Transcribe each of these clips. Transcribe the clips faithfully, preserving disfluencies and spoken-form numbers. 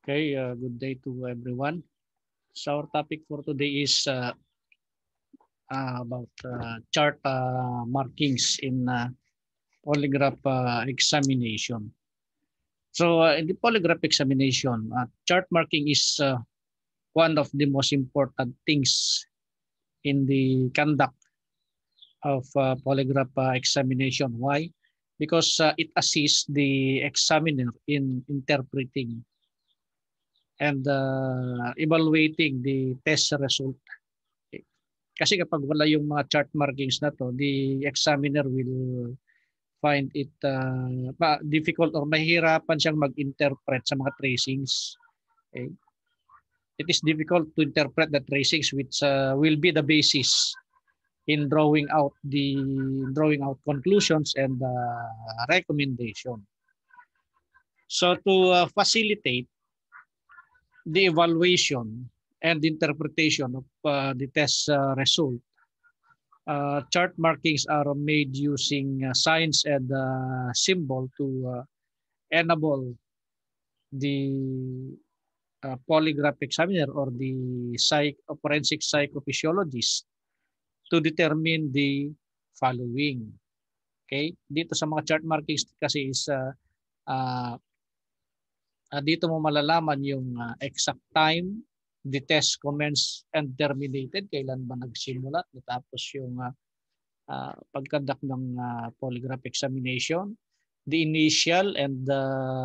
Okay, uh, good day to everyone. So our topic for today is uh, uh, about uh, chart uh, markings in uh, polygraph uh, examination. So uh, in the polygraph examination, uh, chart marking is uh, one of the most important things in the conduct of uh, polygraph uh, examination. Why? Because uh, it assists the examiner in interpreting and uh, evaluating the test result. Kasi kapag wala yung mga chart markings na to, the examiner will find it uh, difficult or mahihirapan siyang mag-interpret sa mga tracings. Okay? It is difficult to interpret the tracings which uh, will be the basis in drawing out the drawing out conclusions and uh, recommendation. So to uh, facilitate the evaluation and interpretation of uh, the test uh, result, Uh, chart markings are made using uh, signs and uh, symbol to uh, enable the uh, polygraph examiner or the psych forensic psychophysiologist to determine the following. Okay? Dito sa mga chart markings kasi is uh, uh, uh, dito mo malalaman yung uh, exact time the test commenced and terminated, kailan ba nagsimula, tapos yung uh, uh, pagkandak ng uh, polygraph examination, the initial and the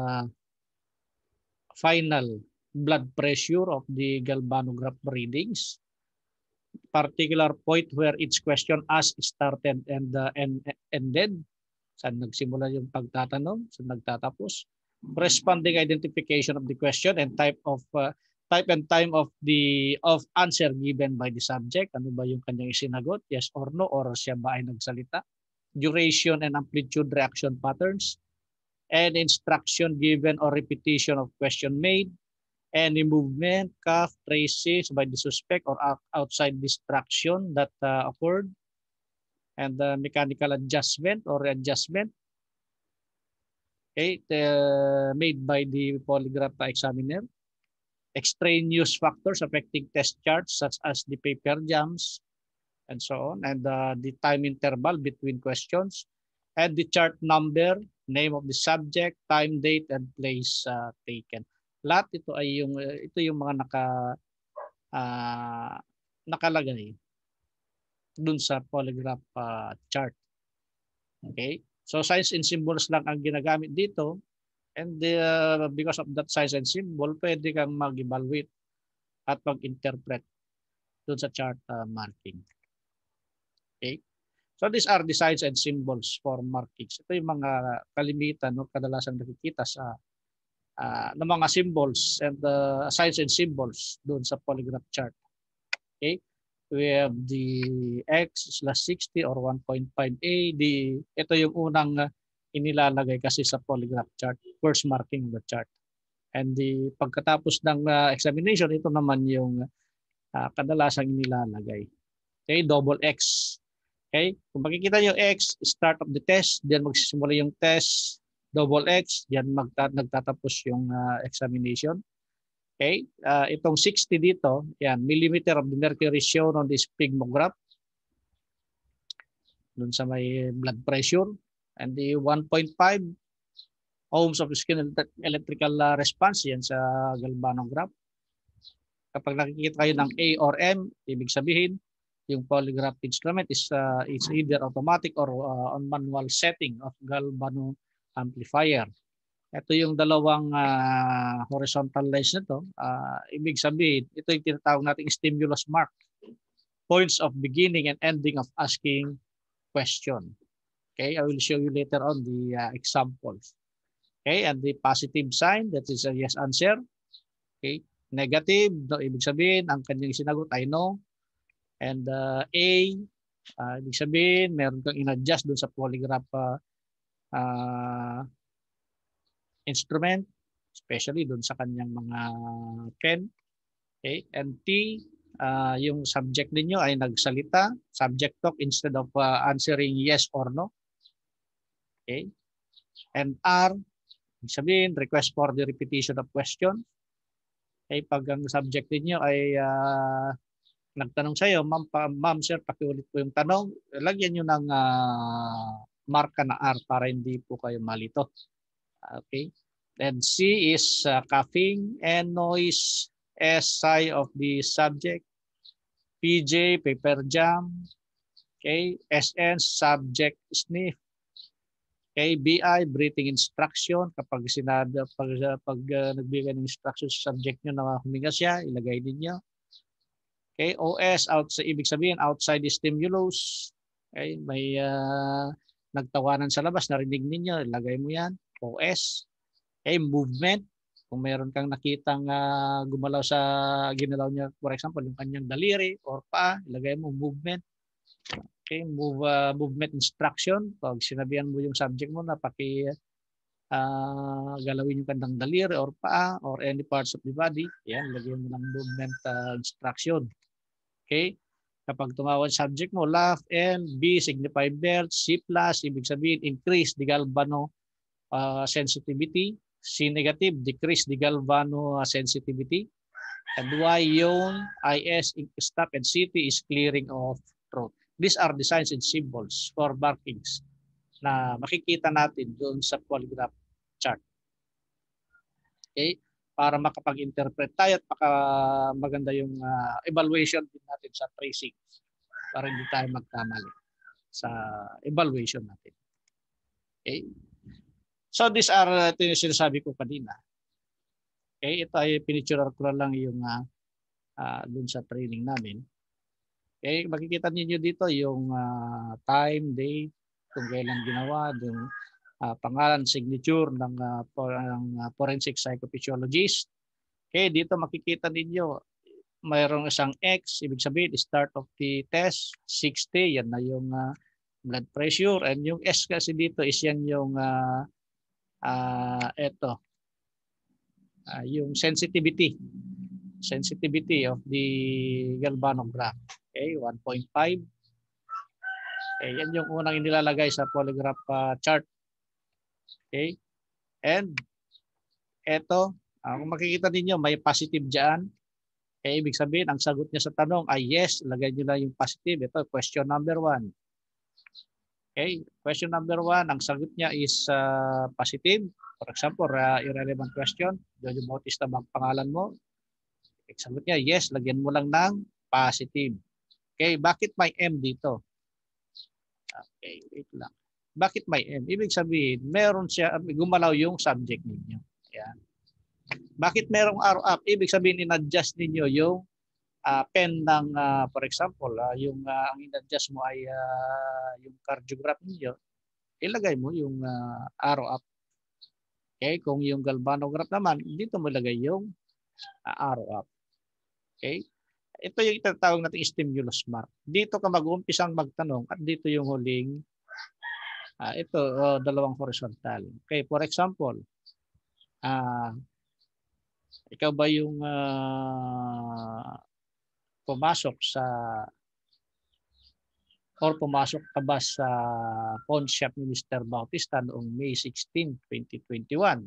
final blood pressure of the galvanograph readings, particular point where each question asked started and uh, and ended, saan nagsimula yung pagtatanong, saan nagtatapos, corresponding identification of the question and type of uh, type and time of the of answer given by the subject. Ano ba yung kanyang isinagot? Yes or no? Or siya ba ay nagsalita? Duration and amplitude reaction patterns, and instruction given or repetition of question made, any movement, cough, traces by the suspect or outside distraction that uh, occurred, and the mechanical adjustment or adjustment okay, the, made by the polygraph examiner, extraneous factors affecting test charts such as the paper jams and so on, and uh, the time interval between questions, and the chart number, name of the subject, time, date, and place uh, taken. Lahat ito ay yung ito yung mga naka uh, nakalagay dun sa polygraph uh, chart. Okay? So signs and symbols lang ang ginagamit dito. And uh, because of that signs and symbol, pwede kang mag-evaluate at mag-interpret doon sa chart uh, marking. Okay? So these are the signs and symbols for markings. Ito yung mga kalimitan, no, kadalasan nakikita sa uh, ng mga symbols and uh, signs and symbols doon sa polygraph chart. Okay? We have the X slash sixty or one point five A. The, ito yung unang uh, inilalagay kasi sa polygraph chart, first marking the chart. And the pagkatapos ng uh, examination, ito naman yung uh, kadalasang inilalagay. Okay, double X. Okay, kung makikita niyo X, start of the test, diyan magsisimula yung test, double X, diyan magta nagtatapos yung uh, examination. Okay, uh, itong sixty dito, yan, millimeter of the mercury shown on this sphygmograph. Doon sa may blood pressure. And the one point five ohms of skin electrical uh, response yan sa galvanograph. Kapag nakikita kayo ng A or M, ibig sabihin, yung polygraph instrument is uh, it's either automatic or uh, on manual setting of galvano amplifier. Ito yung dalawang uh, horizontal lines nito. Uh, ibig sabihin, ito yung tinatawag nating stimulus mark. Points of beginning and ending of asking question. Okay, I will show you later on the uh, examples. Okay, and the positive sign, that is a yes answer. Okay, negative, no, ibig sabihin, ang kanyang sinagot ay no. And uh, A, uh, ibig sabihin, meron kang in-adjust doon sa polygraph uh, uh, instrument, especially doon sa kanyang mga pen. Okay, and T, uh, yung subject ninyo ay nagsalita, subject talk instead of uh, answering yes or no. Okay, and R, ibig sabihin, request for the repetition of question. Okay, pag ang subject niyo ay uh, nagtanong sa iyo, ma'am, pa, ma'am sir, pakiulit po yung tanong, lagyan niyo ng uh, marka na R para hindi po kayo malito. Okay? Then C is uh, coughing and noise. S, sigh of the subject. P J, paper jam. Okay? S N, subject sniff. Okay? B I, breathing instruction. Kapag sinabi, pag, pag uh, nagbigay ng instruction sa subject nyo na huminga siya, ilagay ninyo. Okay? O S, out, ibig sabihin, outside the stimulus. Okay? May uh, nagtawanan sa labas, narinig ninyo, ilagay mo yan. O S. Okay? Movement. Kung meron kang nakitang uh, gumalaw sa ginalaw niya, for example, yung kanyang daliri or paa, ilagay mo movement. Okay, move uh, movement instruction. Pag sinabihan mo yung subject mo na paki uh, galawin yung kanyang daliri or paa or any parts of the body, yan, lagyan mo ng movement uh, instruction. Okay? Kapag tumawag subject mo, laugh, and B, signify belt, C plus, ibig sabihin, increase the galvano uh, sensitivity. C negative, decrease the galvano sensitivity. And Y, yawn, I S, stop, and C T is clearing of throat. These are the signs and symbols for markings na makikita natin doon sa polygraph chart. Okay? Para makapag-interpret tayo at maka maganda yung uh, evaluation din natin sa tracing para hindi tayo magkamali sa evaluation natin. Okay? So these are, ito yung sinasabi ko kanina. Okay, ito ay pinicturer ko lang yung uh, uh, dun sa training namin. Okay, makikita niyo dito yung uh, time, date, kung kailan ginawa, yung uh, pangalan, signature ng, uh, for, ng uh, forensic psychophysiologist. Okay, dito makikita niyo mayroong isang X, ibig sabihin start of the test, sixty, yan na yung uh, blood pressure, and yung S kasi dito is yan yung uh, uh, eto, uh, yung sensitivity sensitivity of the galvanograph. Okay, one point five. Okay, yan yung unang inilalagay sa polygraph uh, chart. Okay, and eto, uh, kung makikita niyo may positive diyan. Okay, ibig sabihin ang sagot niya sa tanong ay yes, lagay niyo lang yung positive. Ito, question number one. Okay, question number one, ang sagot niya is uh, positive. For example, uh, irrelevant question. Jojo Bautista bang pangalan mo? Okay, sagot niya, yes, lagyan mo lang ng positive. Okay, bakit may M dito? Okay, wait lang. Bakit may M? Ibig sabihin, meron siya, gumalaw yung subject ninyo. Ayan. Bakit merong arrow up? Ibig sabihin, in-adjust ninyo yung uh, pen ng, uh, for example, uh, yung uh, ang in-adjust mo ay uh, yung cardiograph ninyo, ilagay mo yung uh, arrow up. Okay, kung yung galvanograph naman, dito mo ilagay yung uh, arrow up. Okay? Ito yung itatawag natin stimulus mark. Dito ka mag-uumpisang magtanong at dito yung huling, uh, ito, uh, dalawang horizontal. Okay, for example, uh, ikaw ba yung uh, pumasok sa or pumasok ka ba sa pawn shop ni Mister Bautista noong May sixteenth, twenty twenty-one?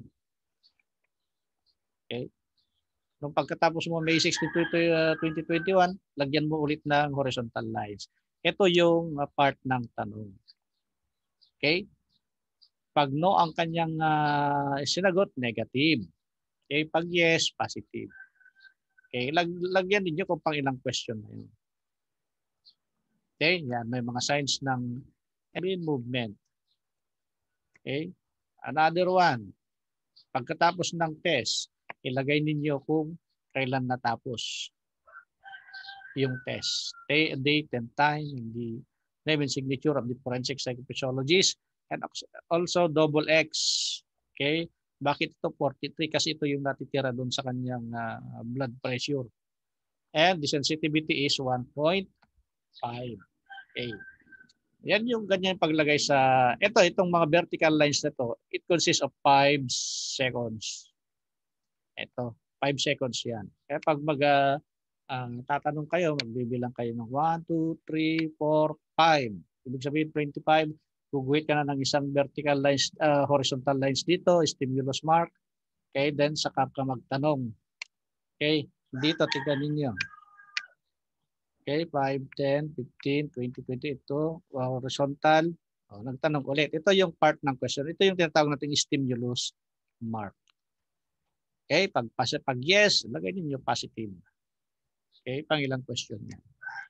Okay. Nung pagkatapos mo May sixteenth, twenty twenty-one, lagyan mo ulit ng horizontal lines. Ito yung uh, part ng tanong. Okay? Pag no ang kanyang uh, sinagot, negative. Okay? Pag yes, positive. Okay? Lag lagyan niyo kung pang ilang question na yun. Okay? Yan, may mga signs ng movement. Okay? Another one. Pagkatapos ng test, ilagay ninyo kung kailan natapos yung test. Date and time, and the name and signature of the forensic psychophysiologist, and also double X. Okay? Bakit ito forty-three? Kasi ito yung natitira doon sa kanyang uh, blood pressure. And the sensitivity is one point five. Okay. Yan yung ganyan paglagay sa, ito, itong mga vertical lines na to, it consists of five seconds. Ito, five seconds yan. Kaya pag mag, uh, uh, tatanong kayo, magbibilang kayo ng one, two, three, four, five. Ibig sabihin twenty-five, guguhit ka na ng isang vertical lines, uh, horizontal lines dito, stimulus mark. Okay, then saka ka magtanong. Okay, dito tignan ninyo. Okay, five, ten, fifteen, twenty, twenty. Ito, horizontal. Oh, nagtanong ulit. Ito yung part ng question. Ito yung tinatawag nating stimulus mark. Okay, pag, pag yes, lagay ninyo positive. Okay, pangilang question niya.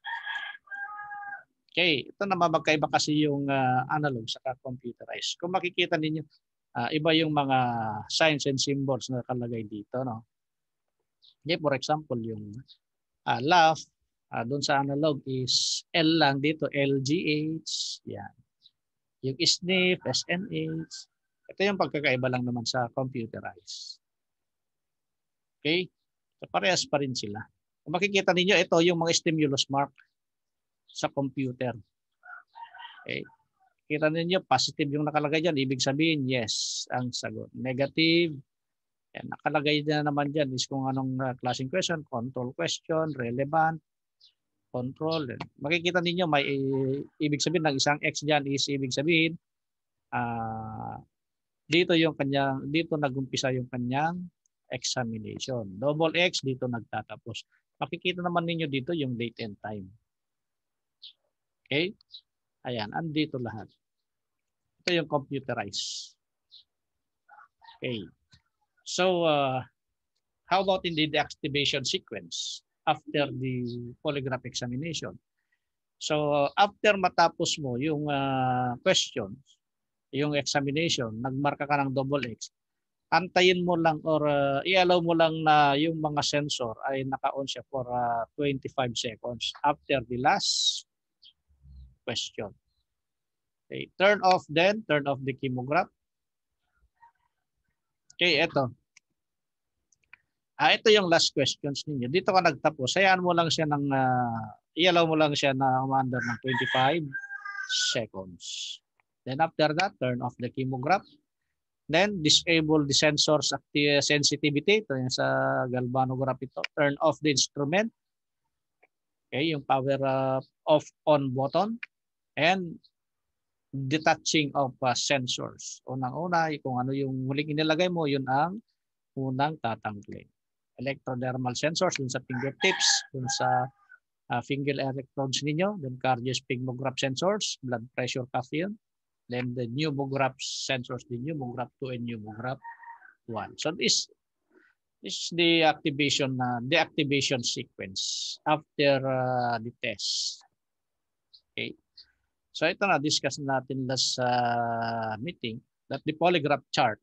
Okay, ito naman magkaiba kasi yung uh, analog sa computerized. Kung makikita ninyo, uh, iba yung mga signs and symbols na nakalagay dito. No? Okay, for example, yung uh, laugh, uh, doon sa analog is L lang dito, L G H. Yan. Yung sniff, S N H. Ito yung pagkakaiba lang naman sa computerized. Okay? So parehas pa rin sila. Kung makikita ninyo, ito yung mga stimulus mark sa computer. Okay? Kita ninyo, positive yung nakalagay dyan. Ibig sabihin, yes, ang sagot. Negative, yan, nakalagay na naman dyan is kung anong uh, klaseng question, control question, relevant, control. Makikita ninyo, may uh, ibig sabihin ng isang X dyan is ibig sabihin, uh, dito yung kanyang, dito nagumpisa yung kanyang examination. Double X, dito nagtatapos. Makikita naman ninyo dito yung date and time. Okay? Ayan, andito lahat. Ito yung computerized. Okay. So, uh, how about in the deactivation sequence after the polygraph examination? So, uh, after matapos mo yung uh, questions, yung examination, nagmarka ka ng double X, antayin mo lang or uh, i-allow mo lang na yung mga sensor ay naka-on siya for uh, twenty-five seconds after the last question. Okay, turn off then, turn off the chemograph. Okay, eto. Ah, ito yung last questions ninyo. Dito ka nagtapos. Hayaan mo lang siya ng, uh, i-allow mo lang siya na umandar ng twenty-five seconds. Then after that, turn off the chemograph. Then disable the sensor's sensitivity. Ito yung sa galvanograph ito. Turn off the instrument. Okay, yung power uh, off on button. And detaching of uh, sensors. Unang-una, kung ano yung huling inilagay mo, yun ang unang tatanggalin. Electrodermal sensors dun sa fingertips, dun sa uh, finger electrodes ninyo, then cardiosphygmograph sensors, blood pressure cuff yun, then the pneumograph sensors, the pneumograph two and pneumograph one. So this, this is the activation, uh, the activation sequence after uh, the test. Okay. So ito na, discuss natin last uh, meeting that the polygraph chart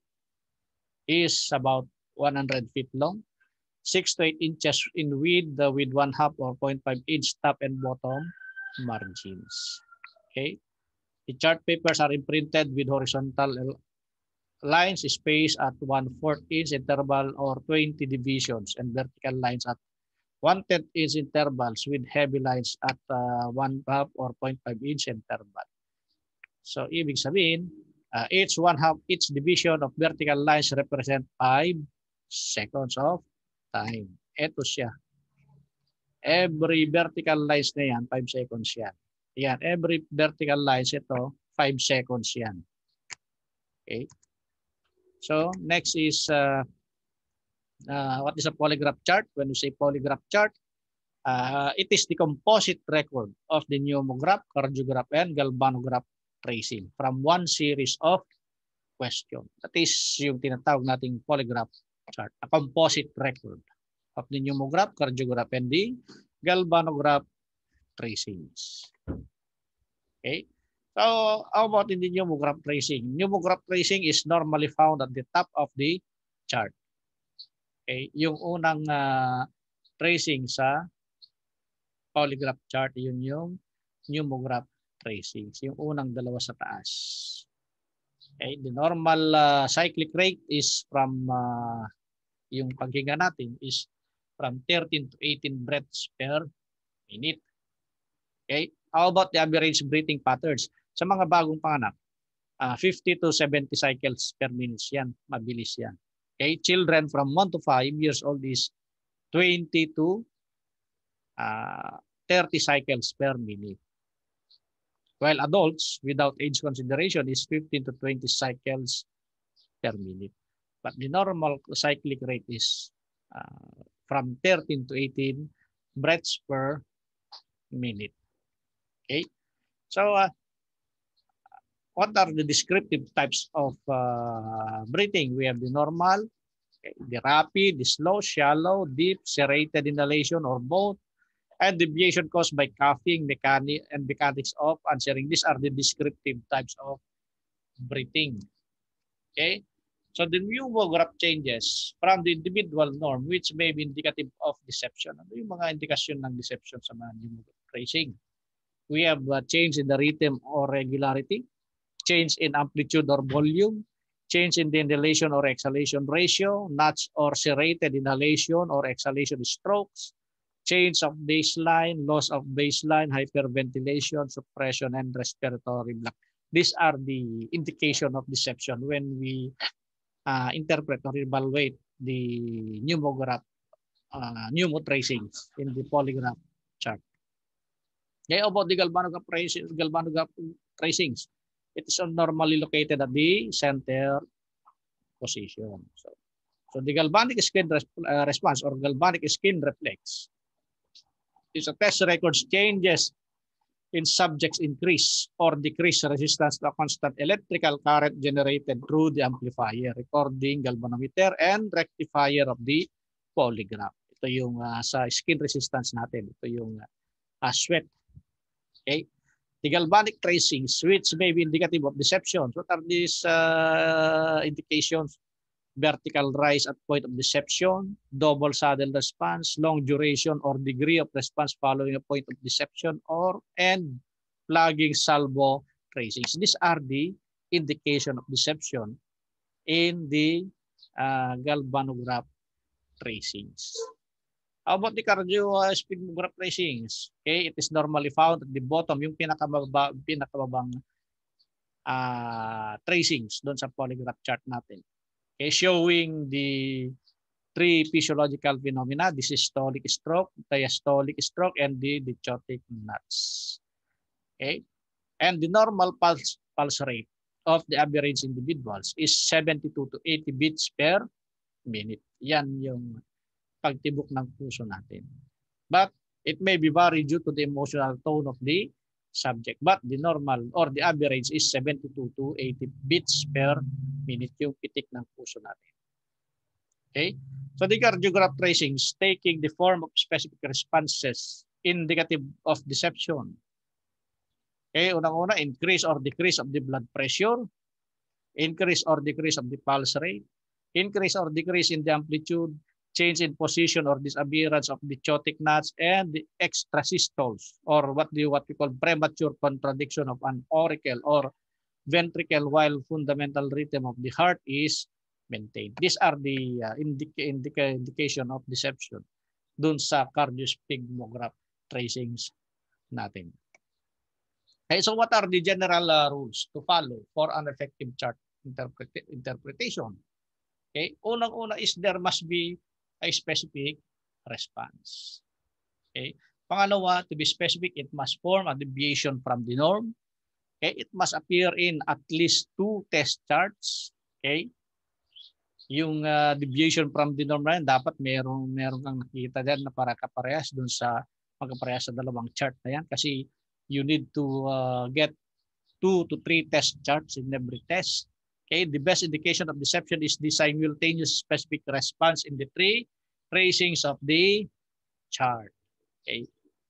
is about one hundred feet long, six to eight inches in width uh, with one half or zero point five inch top and bottom margins. Okay. The chart papers are imprinted with horizontal lines spaced at one fourth inch interval or twenty divisions and vertical lines at one-tenth inch intervals with heavy lines at uh, one half or zero point five inch interval. So, ibig sabihin, uh, each one half, each division of vertical lines represent five seconds of time. Ito siya. Every vertical lines na yan, five seconds yan. Yan, every vertical lines ito, five seconds yan. Okay. So, next is uh, uh, what is a polygraph chart? When you say polygraph chart, uh, it is the composite record of the pneumograph, cardiograph, and galvanograph tracing from one series of questions. That is yung tinatawag nating polygraph chart, a composite record of the pneumograph, cardiograph, and the galvanograph tracings. Okay. So, how about in the pneumograph tracing? Pneumograph tracing is normally found at the top of the chart. Okay. Yung unang uh, tracing sa polygraph chart, yun yung pneumograph tracings. Yung unang dalawa sa taas. Okay. The normal uh, cyclic rate is from, uh, yung paghinga natin is from thirteen to eighteen breaths per minute. Okay. How about the average breathing patterns? Sa mga bagong panganak, uh, fifty to seventy cycles per minute yan. Mabilis yan. Okay. Children from one to five years old is twenty to thirty cycles per minute. While adults without age consideration is fifteen to twenty cycles per minute. But the normal cyclic rate is uh, from thirteen to eighteen breaths per minute. Okay, so uh, what are the descriptive types of uh, breathing? We have the normal, okay, the rapid, the slow, shallow, deep, serrated inhalation, or both, and deviation caused by coughing, mechanic, and mechanics of answering. These are the descriptive types of breathing. Okay, so the pneumograph changes from the individual norm, which may be indicative of deception. Ano yung mga indikasyon ng deception sa mga pneumograph tracing? We have a change in the rhythm or regularity, change in amplitude or volume, change in the inhalation or exhalation ratio, notch or serrated inhalation or exhalation strokes, change of baseline, loss of baseline, hyperventilation, suppression, and respiratory block. These are the indication of deception when we uh, interpret or evaluate the pneumograph, uh, pneumotracings in the polygraph chart. Okay, about the galvanograph tracings, galvanograph tracings, it is normally located at the center position. So, so the galvanic skin res uh, response or galvanic skin reflex is a test records changes in subjects increase or decrease resistance to a constant electrical current generated through the amplifier, recording, galvanometer, and rectifier of the polygraph. Ito yung uh, sa skin resistance natin. Ito yung uh, sweat. Okay. The galvanic tracings, which may be indicative of deception. What are these uh, indications? Vertical rise at point of deception, double saddle response, long duration or degree of response following a point of deception, or and flagging salvo tracings. These are the indication of deception in the uh, galvanograph tracings. How about the cardiosphygmograph tracings? Okay, it is normally found at the bottom, yung pinakababa, pinakababang uh, tracings doon sa polygraph chart natin. Okay, showing the three physiological phenomena: the systolic stroke, diastolic stroke, and the dichotic knots. Okay, and the normal pulse pulse rate of the average individuals is seventy-two to eighty beats per minute. Yan yung pagtibok ng puso natin. But it may be vary due to the emotional tone of the subject. But the normal or the average is seventy-two to eighty beats per minute yung pitik ng puso natin. Okay? So the cardiograph tracings taking the form of specific responses indicative of deception. Okay, unang-una, increase or decrease of the blood pressure, increase or decrease of the pulse rate, increase or decrease in the amplitude, change in position or disappearance of the dichotic knots, and the extrasystoles, or what do you what we call premature contradiction of an auricle or ventricle while fundamental rhythm of the heart is maintained. These are the uh, indica indica indication of deception dun sa cardiosphygmograph tracings natin. Okay, so what are the general uh, rules to follow for an effective chart interpret interpretation? Okay, unang-una is there must be a specific response. Okay. Pangalawa, to be specific, it must form a deviation from the norm. Okay. It must appear in at least two test charts. Okay. Yung uh, deviation from the norm na yan, dapat merong, merong kang nakita dyan na para kaparehas dun sa magkaparehas sa dalawang chart na yan. Kasi you need to uh, get two to three test charts in every test. Okay, the best indication of deception is the simultaneous specific response in the three tracings of the chart. Okay.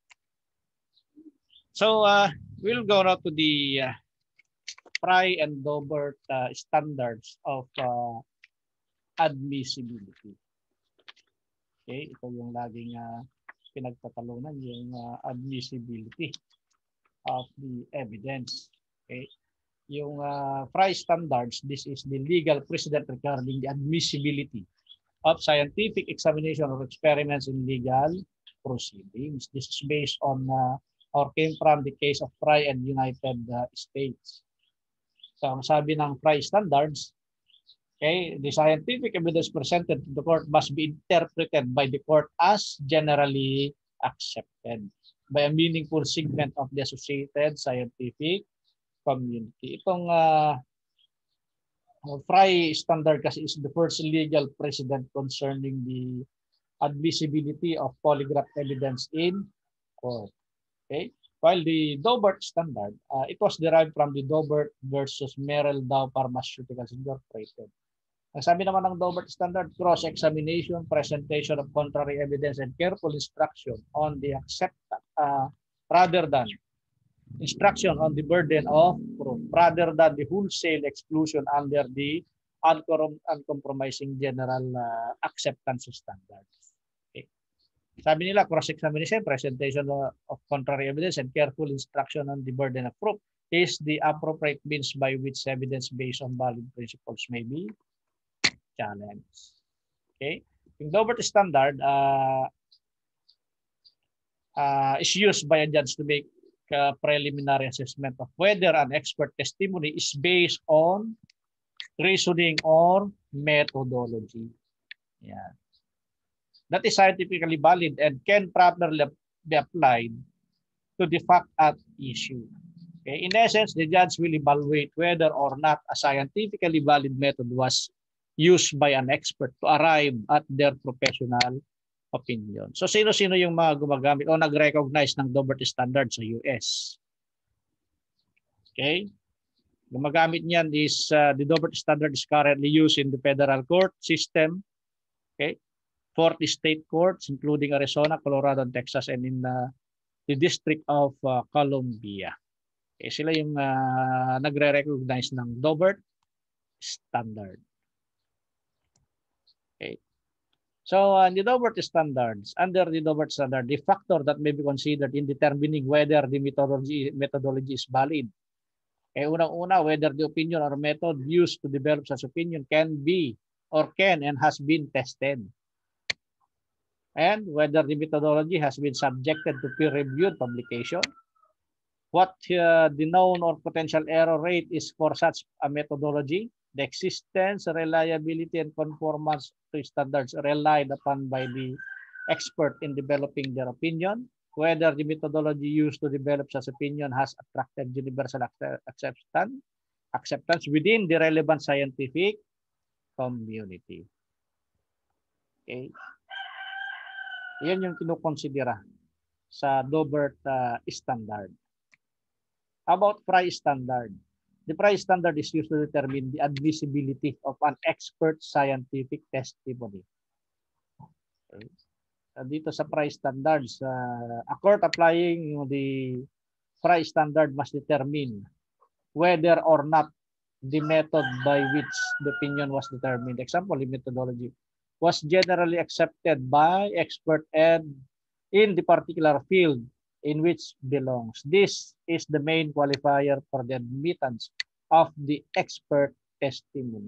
So uh, we'll go now to the uh, Frey and Doberth uh, standards of uh, admissibility. Okay, ito yung laging uh, pinagtatalunan, yung uh, admissibility of the evidence. Okay. Yung uh, Frey standards, this is the legal precedent regarding the admissibility of scientific examination or experiments in legal proceedings. This is based on uh, or came from the case of Frey and United uh, States. So ang sabi ng Frey standards, okay, the scientific evidence presented to the court must be interpreted by the court as generally accepted by a meaningful segment of the associated scientific community. Itong uh, Frey standard kasi is the first legal precedent concerning the admissibility of polygraph evidence in court. Okay? While the Daubert standard, uh, it was derived from the Daubert versus Merrell Dow Pharmaceuticals Incorporated. Ang sabi naman ng Daubert standard, cross-examination, presentation of contrary evidence, and careful instruction on the acceptance, uh, rather than instruction on the burden of proof, rather than the wholesale exclusion under the uncompromising general uh, acceptance standards. Okay. Sabi nila, cross-examination, presentation of contrary evidence, and careful instruction on the burden of proof is the appropriate means by which evidence based on valid principles may be challenged. Okay? Yung Daubert standard uh, uh, is used by a judge to make a preliminary assessment of whether an expert testimony is based on reasoning or methodology. Yeah. That is scientifically valid and can properly be applied to the fact at issue. Okay? In essence, the judge will evaluate whether or not a scientifically valid method was used by an expert to arrive at their professional opinion. So, sino-sino yung mga gumagamit o nag-recognize ng Daubert standard sa U S? Okay? Gumagamit niyan is uh, the Daubert standard is currently used in the federal court system. Okay? forty state courts, including Arizona, Colorado, and Texas, and in uh, the District of uh, Columbia. Okay, sila yung uh, nagre-recognize ng Daubert standard. Okay. So, uh, the Daubert standards, under the Daubert standard, the factor that may be considered in determining whether the methodology methodology is valid. Eh, unang-una, whether the opinion or method used to develop such opinion can be or can and has been tested. And whether the methodology has been subjected to peer-reviewed publication. What uh, the known or potential error rate is for such a methodology. The existence, reliability, and conformance to standards relied upon by the expert in developing their opinion. Whether the methodology used to develop such opinion has attracted universal acceptance, acceptance within the relevant scientific community. Okay. Yan yung kinukonsidera sa Daubert uh, standard. About Frye standard. The Frye standard is used to determine the admissibility of an expert scientific testimony. Okay. Uh, dito sa Frye standards, uh, a court applying the Frye standard must determine whether or not the method by which the opinion was determined, example, the methodology, was generally accepted by expert and in the particular field in which belongs. This is the main qualifier for the admittance of the expert testimony.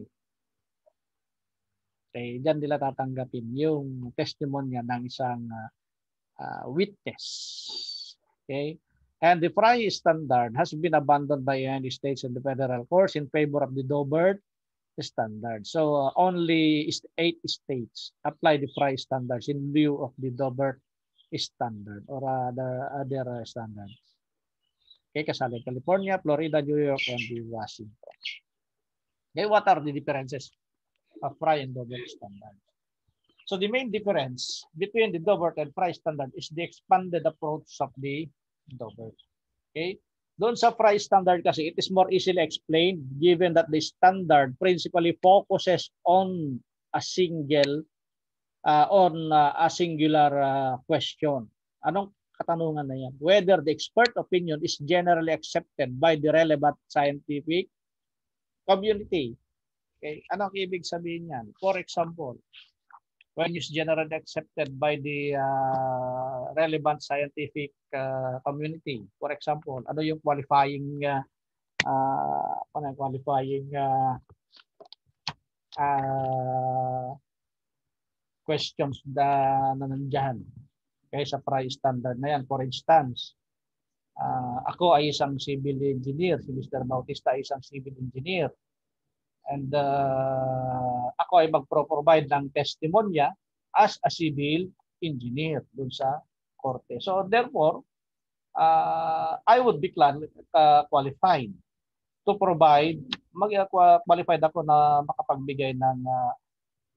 Okay, diyan nila tatanggapin yung testimonya ng isang uh, uh, witness. Okay, and the Frye standard has been abandoned by the United States and the federal courts in favor of the Daubert standard. So uh, only eight states apply the Frye standards in lieu of the Daubert standard or uh, the other uh, standards. Okay, kasali California, Florida, New York, and the Washington. Okay, what are the differences of Frye and Daubert standards? So the main difference between the Daubert and Frye standard is the expanded approach of the Daubert. Okay, doon sa Frye standard kasi it is more easily explained given that the standard principally focuses on a single Uh, on uh, a singular uh, question. Anong katanungan na yan? Whether the expert opinion is generally accepted by the relevant scientific community. Okay, anong ibig sabihin yan? For example, when it's generally accepted by the uh, relevant scientific uh, community. For example, ano yung qualifying uh, uh, ano qualifying uh, uh, questions na, na nandiyan okay, sa Frye standard na yan. For instance, uh, ako ay isang civil engineer, si Mister Bautista ay isang civil engineer. And uh, ako ay magpro-provide ng testimonya as a civil engineer dun sa korte. So therefore, uh, I would be uh, qualified to provide, mag-qualified ako na makapagbigay ng uh,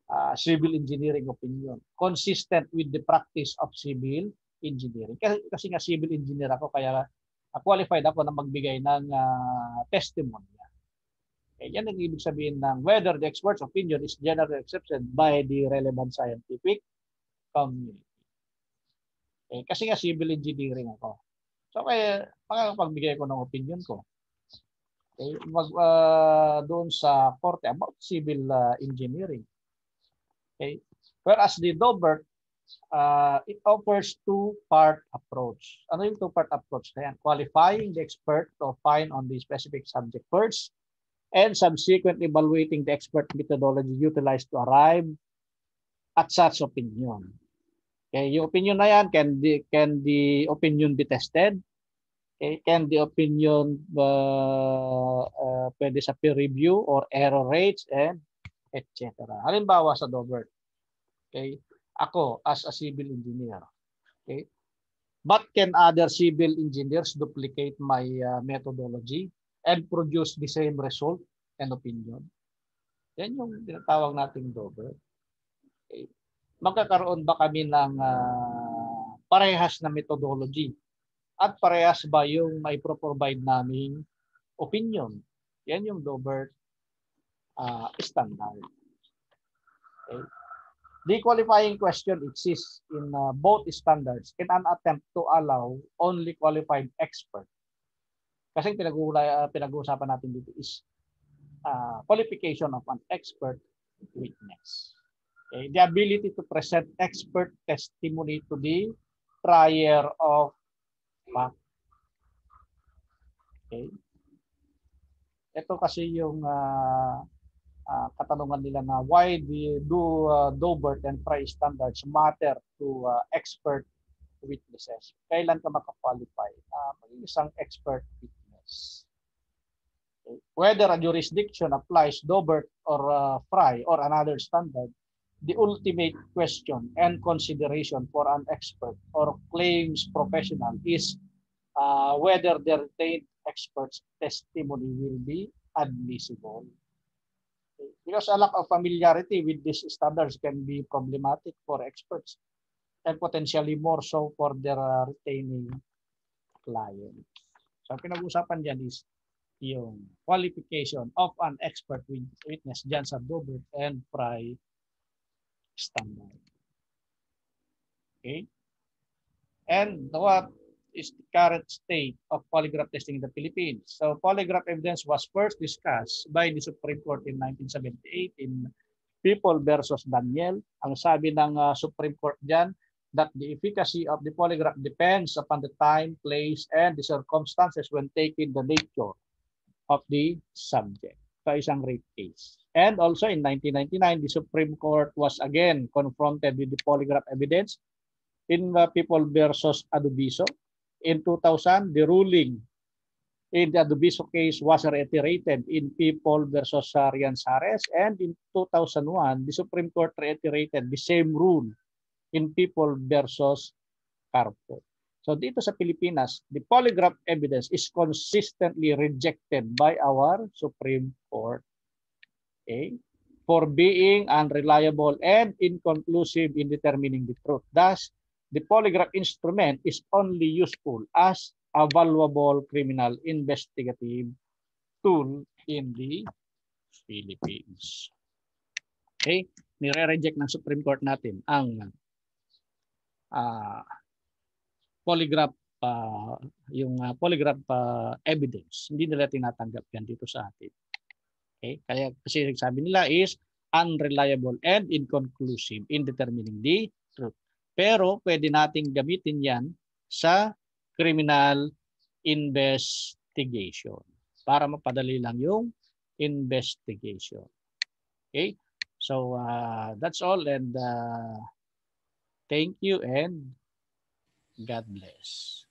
uh, civil engineering opinion, consistent with the practice of civil engineering. Kasi, kasi nga civil engineer ako, kaya uh, qualified ako na magbigay ng uh, testimony. Eh, yan ang ibig sabihin ng whether the expert's opinion is generally accepted by the relevant scientific community. Eh, kasi nga civil engineering ako. So, kaya makakapagbigay ko ng opinion ko. Okay, mag uh, doon sa korte about civil uh, engineering. Okay, whereas the Daubert, uh, it offers two-part approach. Ano yung two-part approach? Kaya qualifying the expert to opine on the specific subject first, and subsequently evaluating the expert methodology utilized to arrive at such opinion. Okay, yung opinion na yan, can the can the opinion be tested? Okay, can the opinion uh, uh, pwede sa peer review or error rates and et cetera. Halimbawa sa Daubert. Okay, ako as a civil engineer. Okay, but can other civil engineers duplicate my uh, methodology and produce the same result and opinion? Yan yung tinatawag nating Daubert. Okay, magkakaroon ba kami ng uh, parehas na methodology? At parehas ba yung may provide naming opinion? Yan yung Daubert uh, standard. Okay. The qualifying question exists in uh, both standards in an attempt to allow only qualified expert. Kasi pinag-uusapan natin dito is uh, qualification of an expert witness. Okay. The ability to present expert testimony to the trier of fact. Okay. Ito kasi yung uh, uh, katanungan nila na why do uh, Daubert and Frye standards matter to uh, expert witnesses? Kailan ka makakwalify? Uh, maging isang expert witness. Okay. Whether a jurisdiction applies Daubert or uh, Frye or another standard, the ultimate question and consideration for an expert or claims professional is uh, whether the retained expert's testimony will be admissible. Okay. Because a lack of familiarity with these standards can be problematic for experts and potentially more so for their uh, retaining clients. So pinag-usapan dyan is yung qualification of an expert witness dyan sa Daubert and Frye standard. Okay. And what is the current state of polygraph testing in the Philippines? So polygraph evidence was first discussed by the Supreme Court in nineteen seventy-eight in People versus Daniel. Ang sabi ng uh, Supreme Court dyan, that the efficacy of the polygraph depends upon the time, place, and the circumstances when taking the nature of the subject. So isang rape case. And also in nineteen ninety-nine, the Supreme Court was again confronted with the polygraph evidence in uh, People versus Adubiso. In two thousand, the ruling in the Adubiso case was reiterated in People versus uh, Rianzares. And in two thousand one, the Supreme Court reiterated the same rule in People versus Carpo. So dito sa Pilipinas, the polygraph evidence is consistently rejected by our Supreme Court. Okay, for being unreliable and inconclusive in determining the truth. Thus, the polygraph instrument is only useful as a valuable criminal investigative tool in the Philippines. Okay, nire-reject ng Supreme Court natin ang uh, polygraph, uh, yung uh, polygraph uh, evidence. Hindi nila tinatanggap yan dito sa atin. Okay, kaya kasi sabi nila is unreliable and inconclusive in determining the truth. Pero pwede nating gamitin yan sa criminal investigation para mapadali lang yung investigation. Okay, so uh, that's all, and uh, thank you and God bless.